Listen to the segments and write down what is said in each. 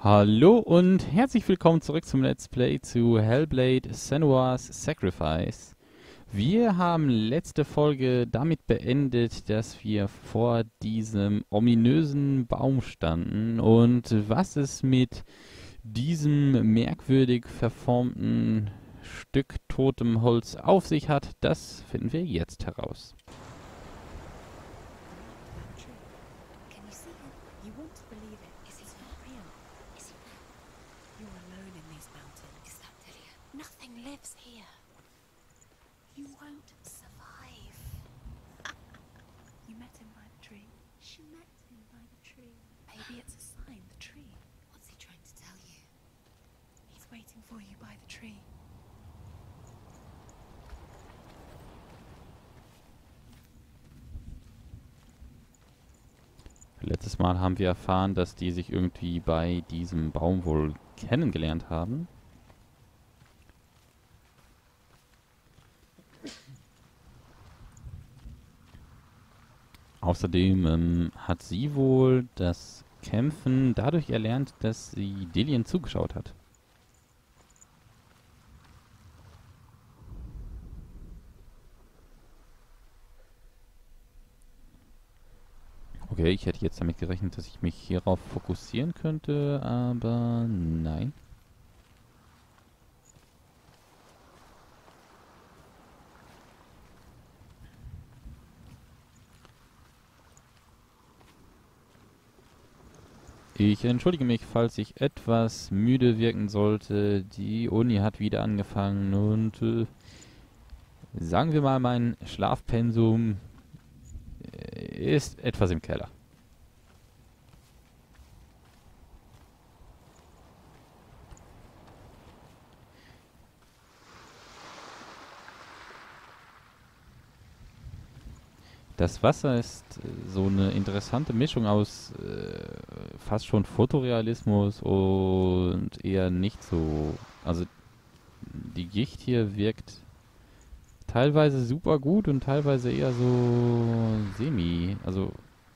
Hallo und herzlich willkommen zurück zum Let's Play zu Hellblade: Senua's Sacrifice. Wir haben letzte Folge damit beendet, dass wir vor diesem ominösen Baum standen und was es mit diesem merkwürdig verformten Stück totem Holz auf sich hat, das finden wir jetzt heraus. True. Can you see him? You want to believe it. Is he not real? Is he real? You're alone in these mountains. Is that Delia? Nothing lives here. You won't survive. You met him by the tree. She met him by the tree. Maybe it's a sign, the tree. What's he trying to tell you? He's waiting for you by the tree. Letztes Mal haben wir erfahren, dass die sich irgendwie bei diesem Baum wohl kennengelernt haben. Außerdem hat sie wohl das Kämpfen dadurch erlernt, dass sie Dillian zugeschaut hat. Okay, ich hätte jetzt damit gerechnet, dass ich mich hierauf fokussieren könnte, aber nein. Ich entschuldige mich, falls ich etwas müde wirken sollte. Die Uni hat wieder angefangen und sagen wir mal, mein Schlafpensum ist etwas im Keller. Das Wasser ist so eine interessante Mischung aus fast schon Fotorealismus und eher nicht so. Also die Gicht hier wirkt teilweise super gut und teilweise eher so semi. Also,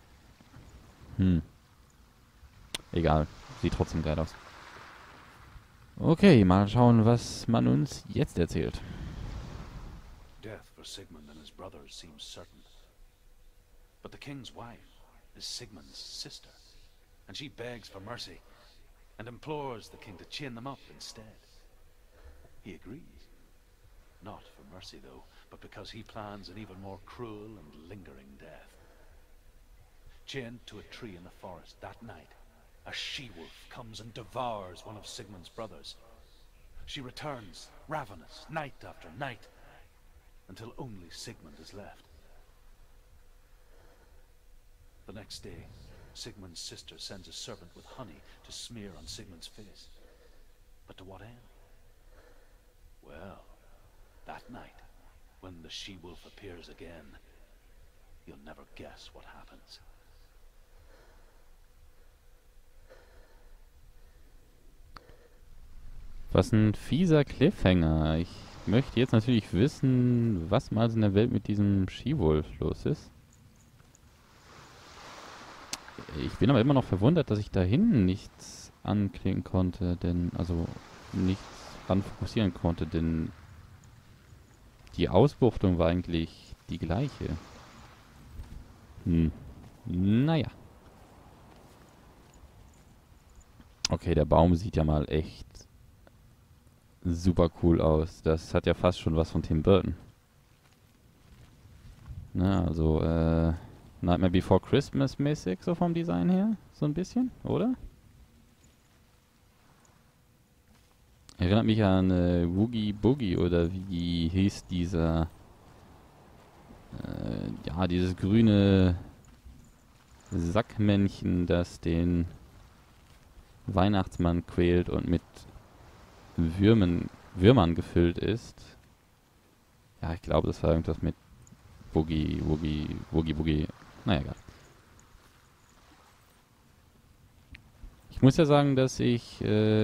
egal. Sieht trotzdem geil aus. Okay, mal schauen, was man uns jetzt erzählt. Death for Sigmund and his brothers seems certain. But the king's wife is Sigmund's sister, and she begs for mercy and implores the king to chain them up instead. He agrees. Not for mercy, though, but because he plans an even more cruel and lingering death. Chained to a tree in the forest that night, a she-wolf comes and devours one of Sigmund's brothers. She returns, ravenous, night after night, until only Sigmund is left. The next day, Sigmund's sister sends a serpent with honey to smear on Sigmund's face. But to what end? Well, that night, when the she-wolf appears again, you'll never guess what happens. Was ein fieser Cliffhanger. Ich möchte jetzt natürlich wissen, was mal in der Welt mit diesem She-Wolf los ist. Ich bin aber immer noch verwundert, dass ich da hinten nichts anklicken konnte, denn, also nichts ran fokussieren konnte, denn die Ausbuchtung war eigentlich die gleiche. Naja. Okay, der Baum sieht ja mal echt super cool aus. Das hat ja fast schon was von Tim Burton. Na, also, Nightmare Before Christmas mäßig, so vom Design her. So ein bisschen, oder? Erinnert mich an Woogie Boogie oder wie hieß dieser, ja, dieses grüne Sackmännchen, das den Weihnachtsmann quält und mit Würmern gefüllt ist. Ja, ich glaube, das war irgendwas mit Boogie. Naja, egal. Ich muss ja sagen, dass ich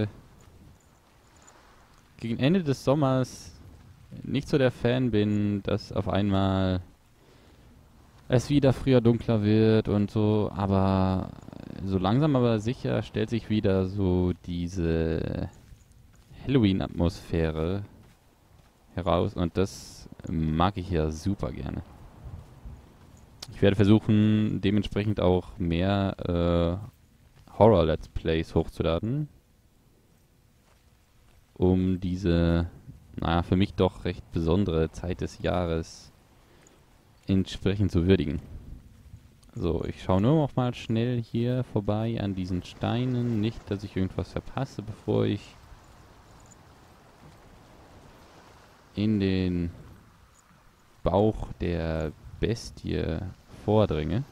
gegen Ende des Sommers nicht so der Fan bin, dass auf einmal es wieder früher dunkler wird und so, aber so langsam aber sicher stellt sich wieder so diese Halloween-Atmosphäre heraus und das mag ich ja super gerne. Ich werde versuchen, dementsprechend auch mehr Horror-Let's Plays hochzuladen, um diese, naja, für mich doch recht besondere Zeit des Jahres entsprechend zu würdigen. So, ich schaue nur noch mal schnell hier vorbei an diesen Steinen. Nicht, dass ich irgendwas verpasse, bevor ich in den Bauch der Bestie vordringe.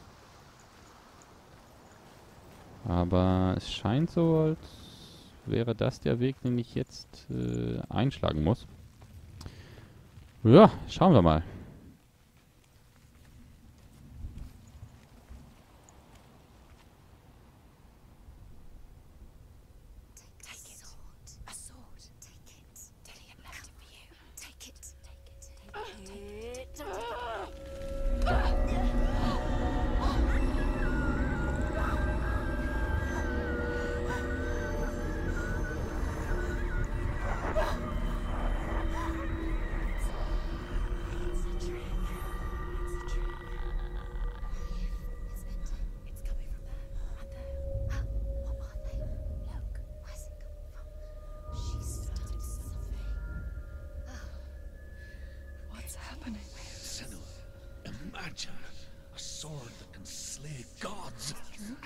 Aber es scheint so, als wäre das der Weg, den ich jetzt einschlagen muss. Ja, schauen wir mal. Take it. A sword. Take it. Dillian left it for you. Take it. Take it. Take it. It's coming from there. And there. What are they? Look. Where's it coming from? She's started suffering. What's happening? Senua, imagine a sword that can slay gods.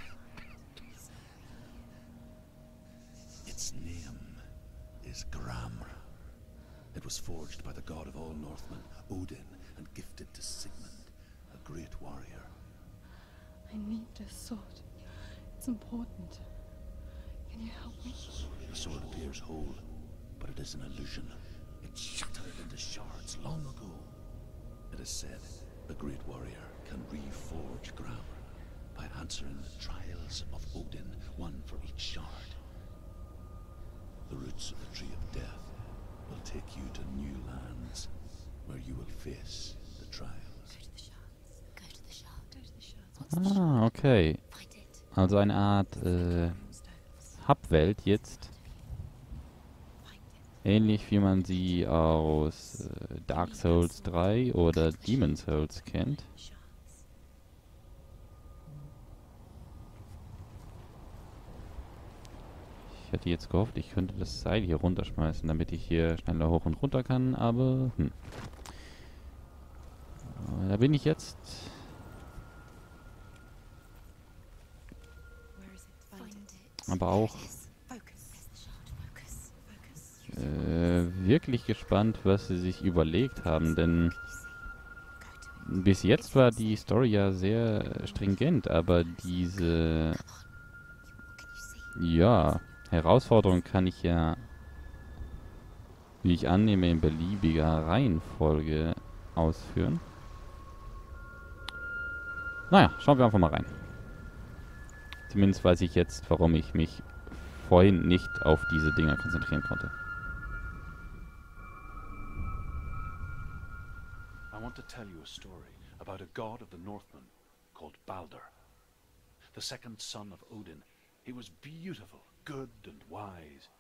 Its name is Gramr. It was forged by the god of all Northmen, Odin, and gifted to Sigmund, a great warrior. I need this sword. It's important. Can you help me? The sword appears whole, but it is an illusion. It shattered into shards long ago. It is said a great warrior can reforge Gramr by answering the trials of Odin, one for each shard. The roots of the Tree of Death will take you to new lands, where you will face the trials. Go to the shards. Go to the shards. Go to the shards. What's the Ah, okay. Find it. Also eine Art Hub-Welt jetzt. Find it. Ähnlich wie man sie aus Dark Souls 3 oder Demon's Souls kennt. Shards. Ich hätte jetzt gehofft, ich könnte das Seil hier runterschmeißen, damit ich hier schneller hoch und runter kann, aber da bin ich jetzt. Where is it? Find it. Aber auch Focus. There's the shard. Focus. Focus. wirklich gespannt, was sie sich überlegt haben, denn Go to it. bis jetzt war die Story ja sehr stringent, aber diese, What can you see? ja, Herausforderung kann ich ja, wie ich annehme, in beliebiger Reihenfolge ausführen. Naja, schauen wir einfach mal rein. Zumindest weiß ich jetzt, warum ich mich vorhin nicht auf diese Dinger konzentrieren konnte. I want to tell you a story about a god of the Northmen called Balder. The second son of Odin. He was beautiful, good and wise.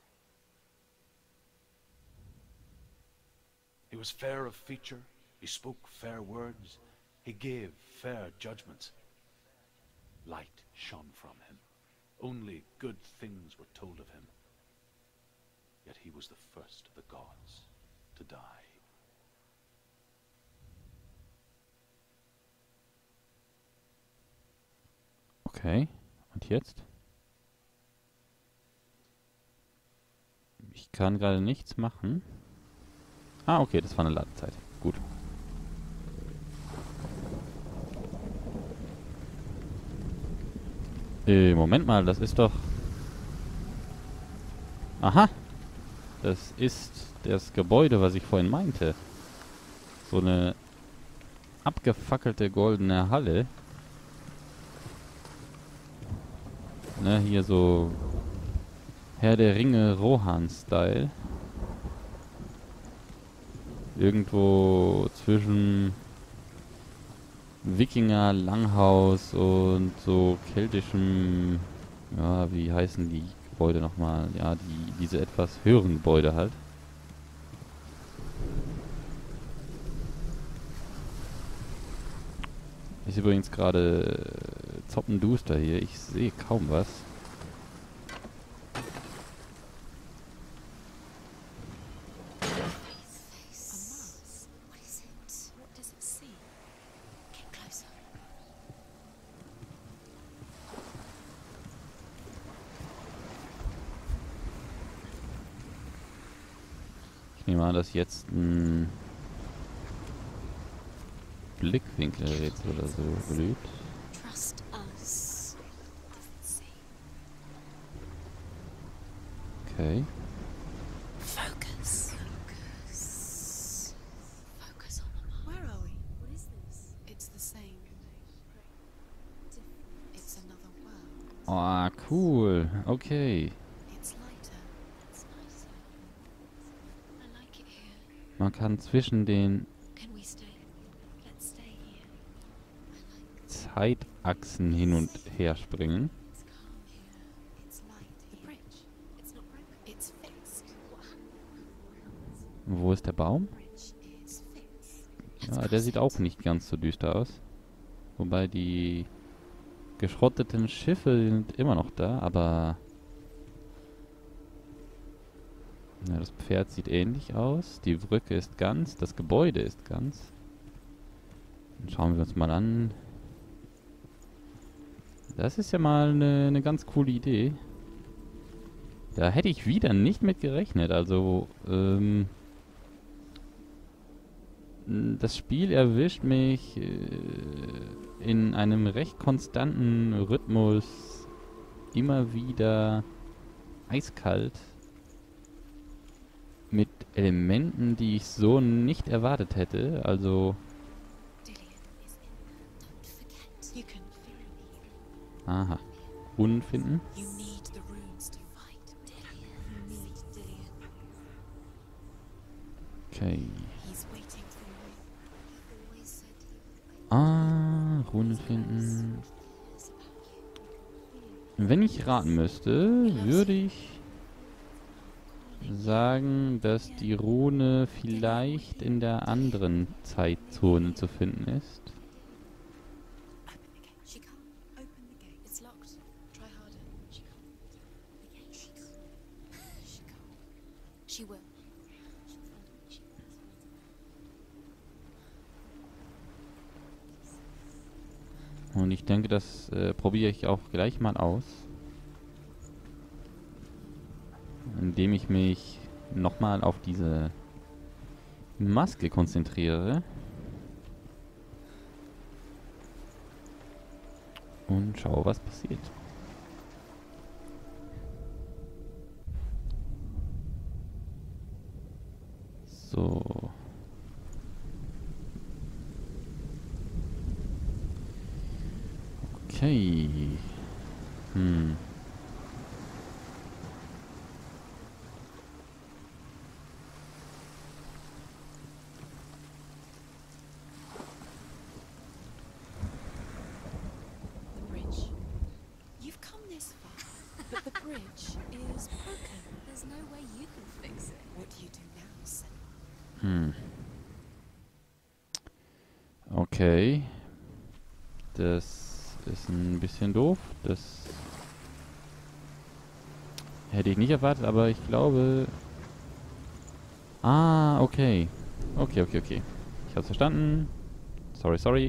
He was fair of feature, he spoke fair words, he gave fair judgments. Light shone from him. Only good things were told of him. Yet he was the first of the gods to die. Okay, und jetzt? Ich kann gerade nichts machen. Ah, okay, das war eine Ladezeit. Gut. Moment mal, das ist doch... Aha! Das ist das Gebäude, was ich vorhin meinte. So eine abgefackelte goldene Halle. Ne, hier so Herr der Ringe Rohan-Style. Irgendwo zwischen Wikinger-Langhaus und so keltischem, ja, wie heißen die Gebäude nochmal? Ja, diese etwas höheren Gebäude halt. Ist übrigens gerade zoppenduster hier. Ich sehe kaum was. A mouse. What is it? What does it see? Get closer. Ich nehme an, dass jetzt ein Blickwinkelrätsel oder so blüht. Trust us. Doesn't see. Okay. Focus. Focus. Focus on the mark. Where are we? What is this? It's the same. It's another world. Oh, cool. Okay. It's lighter. It's nicer. I like it here. Man kann zwischen den Can we stay? Let's stay here. Zeitachsen hin und her springen. It's calm here. It's light. The bridge. It's not broken. It's fixed. What happened? Wo ist der Baum? Bridge is fixed. Ja, der sieht auch nicht ganz so düster aus. Wobei die geschrotteten Schiffe sind immer noch da, aber ja, das Pferd sieht ähnlich aus. Die Brücke ist ganz, das Gebäude ist ganz. Dann schauen wir uns mal an. Das ist ja mal eine ganz coole Idee. Da hätte ich wieder nicht mit gerechnet. Also, das Spiel erwischt mich in einem recht konstanten Rhythmus immer wieder eiskalt mit Elementen, die ich so nicht erwartet hätte. Also, Dillian is in there. Don't forget. You can feel me. aha, Runen finden. You need the runes to fight. Dillian. You need Dillian. Okay. He's waiting for you. He always said Ah, Runen finden. Wenn ich raten müsste, würde ich sagen, dass die Rune vielleicht in der anderen Zeitzone zu finden ist. Open the gate. She can't. Open the gate. It's locked. Try harder. She can't. The gate. She can't. She can't. She will. She'll find a way. She will. Und ich denke, das probiere ich auch gleich mal aus. Indem ich mich nochmal auf diese Maske konzentriere. Und schaue, was passiert. So. Okay. The bridge. You've come this far, but the bridge is broken. There's no way you can fix it. What do you do now, Senua? Okay. Das ist ein bisschen doof. Das hätte ich nicht erwartet, aber ich glaube... Ah, okay. Okay. Ich hab's verstanden. Sorry.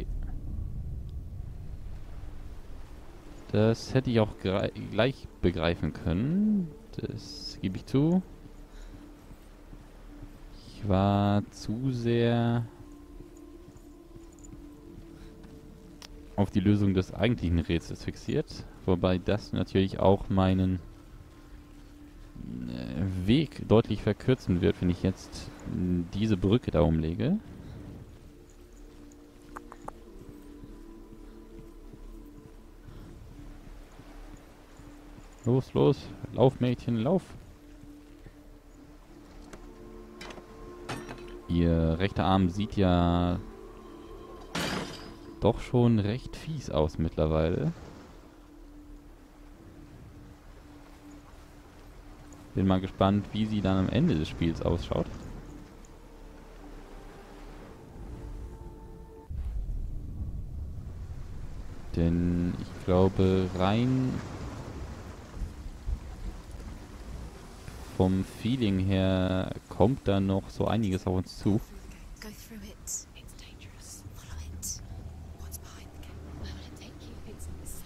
Das hätte ich auch gleich begreifen können. Das gebe ich zu. Ich war zu sehr auf die Lösung des eigentlichen Rätsels fixiert. Wobei das natürlich auch meinen Weg deutlich verkürzen wird, wenn ich jetzt diese Brücke da umlege. Los, lauf Mädchen, lauf! Ihr rechter Arm sieht ja doch schon recht fies aus mittlerweile. Bin mal gespannt, wie sie dann am Ende des Spiels ausschaut. Denn ich glaube, rein vom Feeling her kommt da noch so einiges auf uns zu. Go through it. It's dangerous. Follow it. What's behind the gate? Where will it take you? It's safe.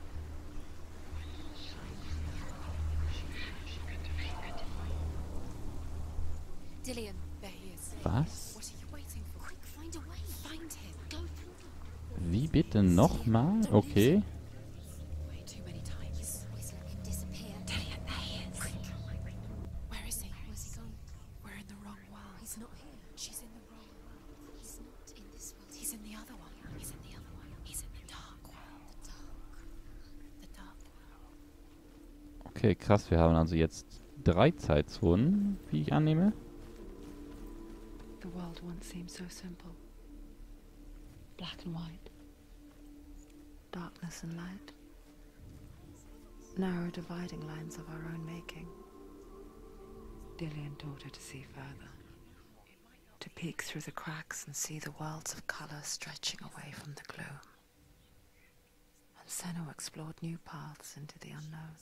Dillion, there he is. Was? What are you waiting for? Quick, find a way. Find him. Go through. Wie bitte nochmal? Okay. Way too many times. Always let him disappear. Dillion, there he is. Quick. Where is he? Where's he gone? We're in the wrong world. He's not here. She's in the wrong world. He's not in this world. He's in the other one. He's in the other one. He's in the dark world. The dark world. Okay, krass. Wir haben also jetzt 3 Zeitzonen, wie ich annehme. The world once seemed so simple. Black and white. Darkness and light. Narrow dividing lines of our own making. Dillion taught her to see further. To peek through the cracks and see the worlds of color stretching away from the gloom. And Senua explored new paths into the unknown.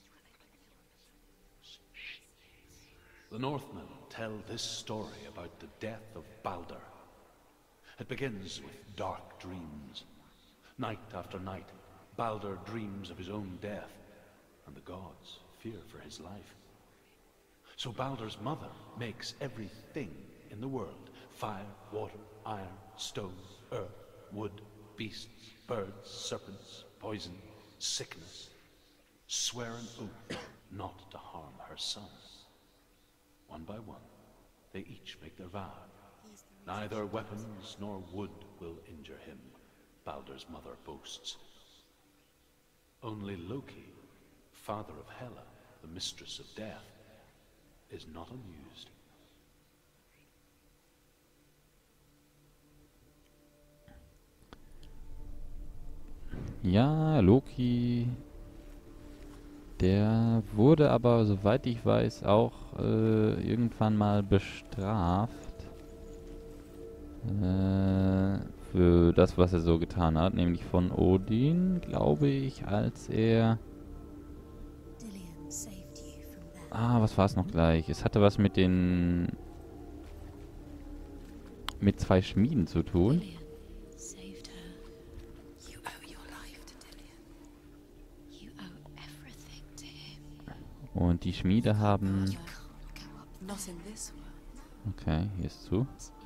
The Northmen tell this story about the death of Baldur. It begins with dark dreams. Night after night, Baldur dreams of his own death, and the gods fear for his life. So Baldur's mother makes everything in the world: fire, water, iron, stone, earth, wood, beasts, birds, serpents, poison, sickness, swear an oath not to harm her son. One by one, they each make their vow. Neither weapons nor wood will injure him, Baldur's mother boasts. Only Loki, father of Hela, the mistress of death, is not amused. Ja, Loki, der wurde aber, soweit ich weiß, auch irgendwann mal bestraft. Für das, was er so getan hat, nämlich von Odin, glaube ich, als er... Dillion saved you from that. Ah, was war es noch gleich? Es hatte was mit den... mit 2 Schmieden zu tun. Dillion saved her. You owe your life to Dillion. You owe everything to him. Und die Schmiede haben... You can't go up. Not in this world. Okay, hier ist zu.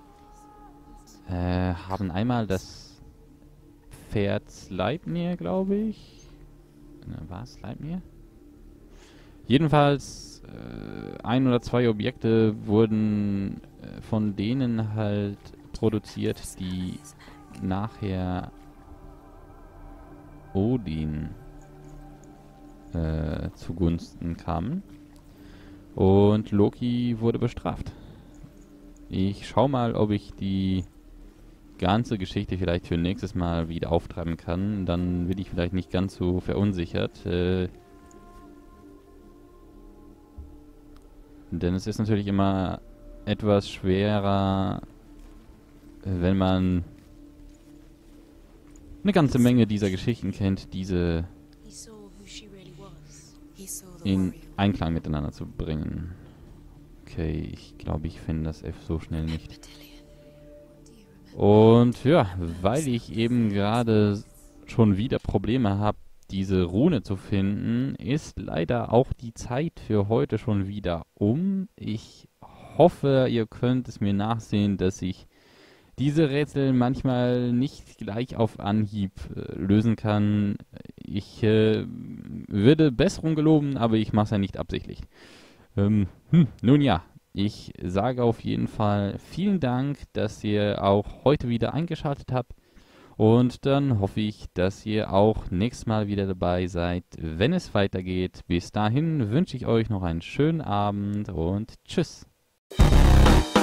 Haben einmal das Pferd Sleipnir, glaube ich. War es Sleipnir? Jedenfalls 1 oder 2 Objekte wurden von denen halt produziert, die nachher Odin zugunsten kamen. Und Loki wurde bestraft. Ich schau mal, ob ich die ganze Geschichte vielleicht für nächstes Mal wieder auftreiben kann. Dann bin ich vielleicht nicht ganz so verunsichert. Denn es ist natürlich immer etwas schwerer, wenn man eine ganze Menge dieser Geschichten kennt, diese He saw who she really was. He saw the in warrior. Einklang miteinander zu bringen. Okay, ich glaube, ich finde das F so schnell nicht. But Dillion, do you remember? Und ja, weil ich eben gerade schon wieder Probleme habe, diese Rune zu finden, ist leider auch die Zeit für heute schon wieder um. Ich hoffe, ihr könnt es mir nachsehen, dass ich diese Rätsel manchmal nicht gleich auf Anhieb lösen kann. Ich würde Besserung geloben, aber ich mache es ja nicht absichtlich. Nun ja, ich sage auf jeden Fall vielen Dank, dass ihr auch heute wieder eingeschaltet habt. Und dann hoffe ich, dass ihr auch nächstes Mal wieder dabei seid, wenn es weitergeht. Bis dahin wünsche ich euch noch einen schönen Abend und tschüss.